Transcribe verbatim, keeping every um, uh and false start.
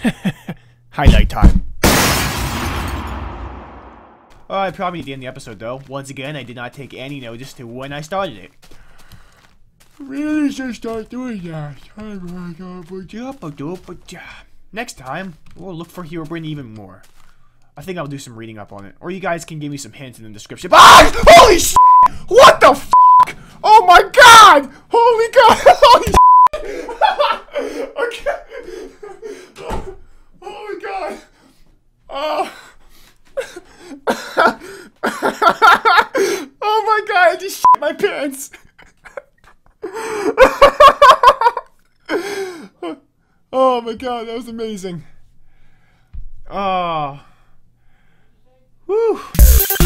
Highlight time. Alright, probably the end of the episode though. Once again, I did not take any notice to when I started it. Really should start doing that. Next time, we'll look for HEROBRINE even more. I think I'll do some reading up on it. Or you guys can give me some hints in the description. Ah! Holy shit! What the f***? Oh my god! Holy god! Holy shit! Okay. Oh, oh my god. Oh. Oh my god, I just shit my pants. Oh my god, that was amazing. Oh. Woo.